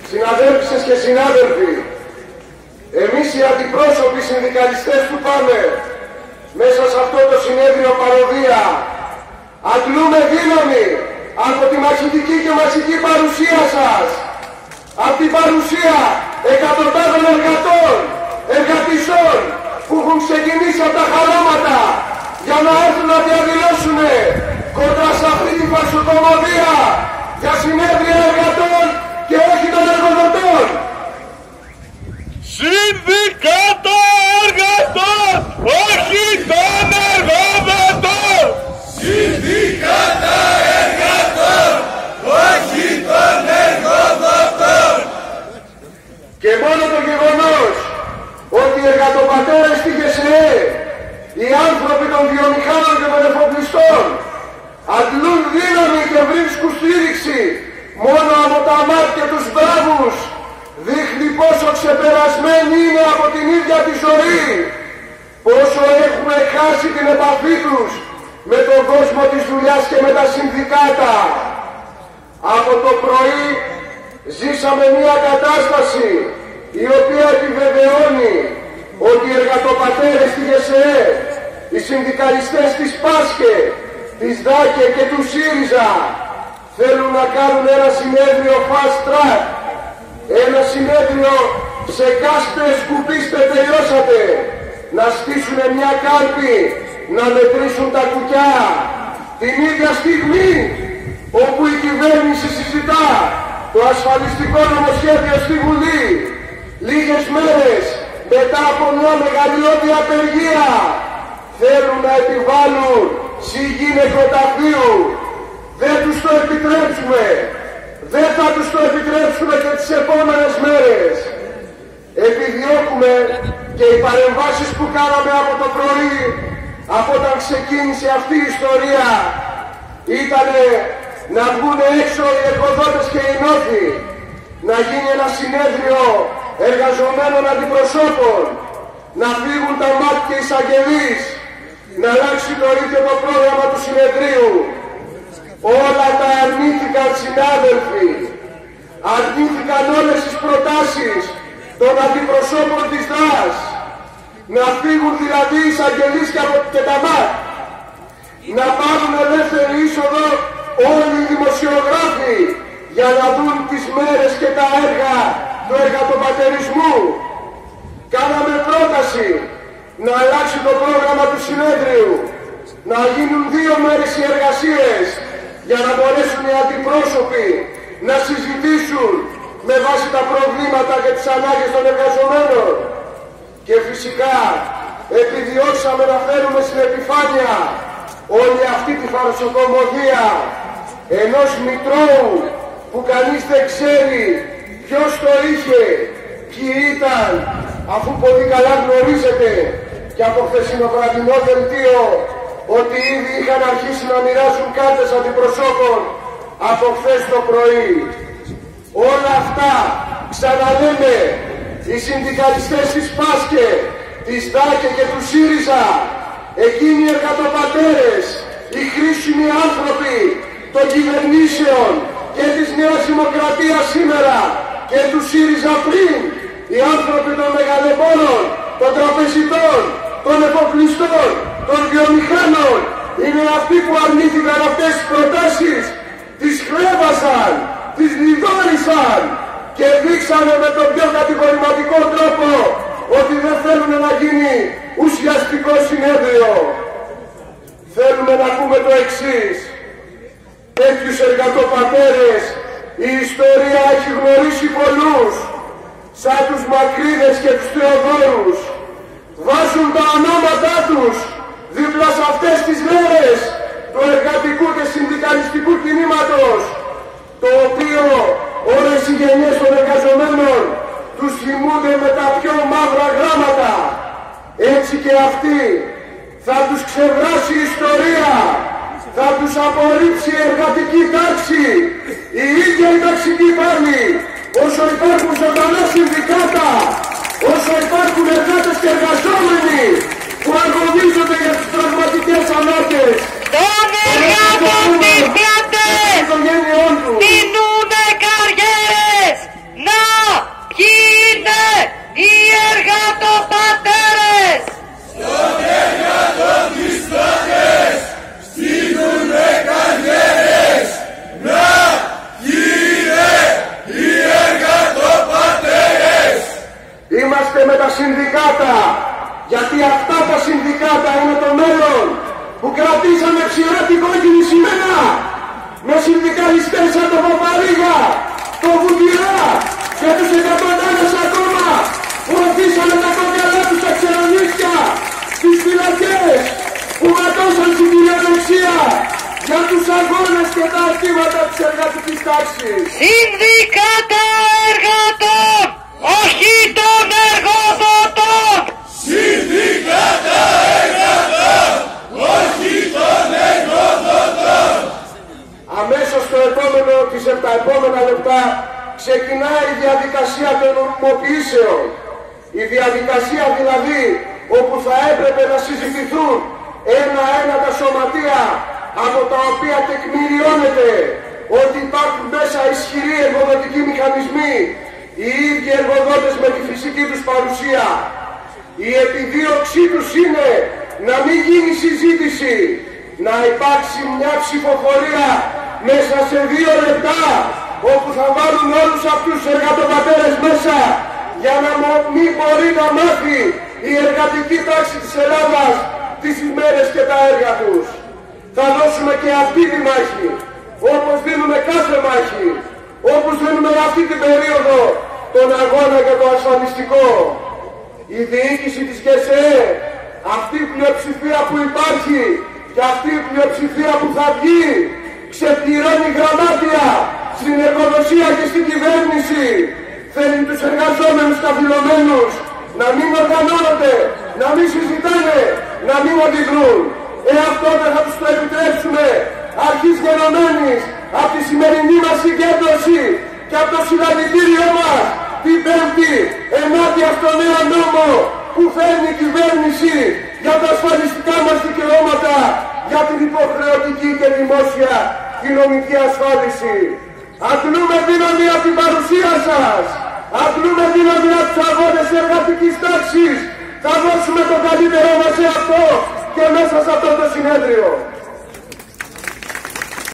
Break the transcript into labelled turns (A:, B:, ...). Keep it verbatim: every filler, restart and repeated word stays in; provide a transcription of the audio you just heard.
A: συναδέλφισες και συνάδελφοι, εμείς οι αντιπρόσωποι συνδικαλιστές του ΠΑΜΕ, μέσα σε αυτό το συνέδριο παροδία, αντλούμε δύναμη από τη μαχητική και μαζική παρουσία σας, από την παρουσία εκατοντάδων εργατών, εργατισών που έχουν ξεκινήσει από τα χαράματα για να έρθουν να διαδηλώσουν κοντά σε αυτή τη φαρσοκομωδία για συνέδρια εργατών και όχι των εργοδοτών.
B: Συνδικάτα εργατών, όχι των εργοδοτών! Συνδικάτα εργατών, όχι των εργοδοτών!
A: Και μόνο το γεγονός ότι οι εργατοπατέρες στη ΓΕΣΕΕ, οι άνθρωποι των βιομηχάνων και των εφοπλιστών, αντλούν δύναμη και βρίσκουν στήριξη μόνο από τα μάτια τους μπράβους, δείχνει πόσο ξεπερασμένοι είναι από την ίδια τη ζωή, πόσο έχουν χάσει την επαφή τους με τον κόσμο της δουλειάς και με τα συνδικάτα. Από το πρωί ζήσαμε μια κατάσταση η οποία επιβεβαιώνει ότι οι εργατοπατέρες στη ΓΕΣΕΕ, οι συνδικαλιστές της ΠΑΣΚΕ, της ΔΑΚΕ και του ΣΥΡΙΖΑ θέλουν να κάνουν ένα συνέδριο fast track, ένα συνέδριο σε κάστε σκουπίστε τελειώσατε, να στήσουν μια κάλπη, να μετρήσουν τα κουκιά την ίδια στιγμή όπου η κυβέρνηση συζητά το ασφαλιστικό νομοσχέδιο στη Βουλή, λίγες μέρες μετά από μια μεγαλειώδη απεργία θέλουν να επιβάλλουν σιγή νεκροταφείου. Δεν τους το επιτρέψουμε. Δεν θα τους το επιτρέψουμε και τις επόμενες μέρες. Επιδιώκουμε και οι παρεμβάσεις που κάναμε από το πρωί, από όταν ξεκίνησε αυτή η ιστορία, ήταν να βγουν έξω οι εργοδότες και οι νόθοι, να γίνει ένα συνέδριο εργαζομένων αντιπροσώπων, να φύγουν τα ΜΑΤ και οι εισαγγελείς, να αλλάξει το ίδιο το πρόγραμμα του συνεδρίου. Όλα τα αρνήθηκαν συνάδελφοι, αρνήθηκαν όλες τις προτάσεις των αντιπροσώπων της ΔΑΣ, να φύγουν δηλαδή οι εισαγγελείς και τα ΜΑΤ, να πάρουν ελεύθερη είσοδο όλοι οι δημοσιογράφοι για να δουν τις μέρες και τα έργα του εργατοπατερισμού. Κάναμε πρόταση να αλλάξει το πρόγραμμα του συνέδριου, να γίνουν δύο μέρες οι εργασίες για να μπορέσουν οι αντιπρόσωποι να συζητήσουν με βάση τα προβλήματα και τις ανάγκες των εργαζομένων. Και φυσικά επιδιώξαμε να φέρουμε στην επιφάνεια όλη αυτή τη φαρσοκομωδία ενός μητρώου που κανείς δεν ξέρει ποιος το είχε, ποιοι ήταν, αφού πολύ καλά γνωρίζετε και από χθεσινό βραδινό δελτίο ότι ήδη είχαν αρχίσει να μοιράζουν κάρτες αντιπροσώπων από χθες το πρωί. Όλα αυτά, ξαναλέμε, οι συνδικαλιστές της ΠΑΣΚΕ, της ΔΑΚΕ και του ΣΥΡΙΖΑ, εκείνοι οι εργατοπατέρες, οι χρήσιμοι άνθρωποι των κυβερνήσεων και της Νέας Δημοκρατίας σήμερα και του ΣΥΡΙΖΑ πριν, οι άνθρωποι των μεγαλεπώνων, των τραπεζιτών, των εφοπλιστών, των βιομηχάνων, είναι αυτοί που αρνήθηκαν αυτές τις προτάσεις, τις χλέβασαν, τις λιδόρισαν και δείξανε με τον πιο κατηγορηματικό τρόπο ότι δεν θέλουν να γίνει ουσιαστικό συνέδριο. Θέλουμε να πούμε το εξής: τέτοιους εργατοπατέρες η ιστορία έχει γνωρίσει πολλούς, σαν τους Μακρύδες και τους Θεοδόρους. Βάζουν τα ονόματά τους δίπλα σε αυτές τις μέρες του εργατικού και συνδικαλιστικού κινήματος, το οποίο όλες οι γενιές των εργαζομένων τους θυμούνται με τα πιο μαύρα γράμματα. Έτσι και αυτοί θα τους ξεβράσει η ιστορία, θα τους απορρίψει η εργατική τάξη, η ίδια η ταξική πάλι. Όσο υπάρχουν ζωντανά συνδικάτα, όσο υπάρχουν εργάτες και εργαζόμενοι που αγωνίζονται για τις πραγματικές ανάγκες
B: των εργατών της πλάτες, δίνουνε καριέρες, να
A: συνδικάτα, γιατί αυτά τα συνδικάτα είναι το μέλλον, που κρατήσαμε ψηλά την κόκκινη σημαία με συνδικαλιστές σαν το Παπαρίγα, το Βουτυρά και τους εκατοντάδες ακόμα που αφήσανε τα κόκκαλά τους στα ξερονίσια, στις φυλακές, που ματώσαν στην κυριολεξία για τους αγώνες και τα αιτήματα της εργατικής τάξης.
B: Συνδικάτα εργατών, όχι των εργοδοτών! Συνδικάτα εργατών, όχι των εργοδοτών!
A: Αμέσως το επόμενο και σε τα επόμενα λεπτά ξεκινάει η διαδικασία των νομιμοποιήσεων. Η διαδικασία δηλαδή όπου θα έπρεπε να συζητηθούν ένα-ένα τα σωματεία, από τα οποία τεκμηριώνεται ότι υπάρχουν μέσα ισχυροί εργοδοτικοί μηχανισμοί, οι ίδιοι εργοδότες με τη φυσική τους παρουσία. Η επιδίωξή τους είναι να μην γίνει συζήτηση, να υπάρξει μια ψηφοφορία μέσα σε δύο λεπτά, όπου θα βάλουν όλους αυτούς τους εργατοπατέρες μέσα, για να μην μπορεί να μάθει η εργατική τάξη της Ελλάδας τις ημέρες και τα έργα τους. Θα δώσουμε και αυτή τη μάχη, όπως δίνουμε κάθε μάχη, όπως δίνουμε αυτή την περίοδο τον αγώνα για το ασφαλιστικό. Η διοίκηση της ΓΕΣΕΕ, αυτή η πλειοψηφία που υπάρχει και αυτή η πλειοψηφία που θα βγει, ξεπληρώνει γραμμάτια στην εργοδοσία και στην κυβέρνηση. Θέλει τους εργαζόμενους καθυλωμένους να μην οργανώνονται, να μην συζητάνε, να μην αντιδρούν. Ε, αυτό δεν θα τους το επιτρέψουμε αρχής γενομένης από τη σημερινή μας συγκέντρωση και από το συλλαλητήριό μας την Πέμπτη ενάντια στο νέο νόμο που φέρνει η κυβέρνηση για τα ασφαλιστικά μας δικαιώματα, για την υποχρεωτική και δημόσια κοινωνική ασφάλιση. Αντλούμε δύναμη από την παρουσία σας, αντλούμε δύναμη από τους αγώνες εργατικής τάξης. Θα δώσουμε το καλύτερό μας σε αυτό και μέσα σε αυτό το συνέδριο.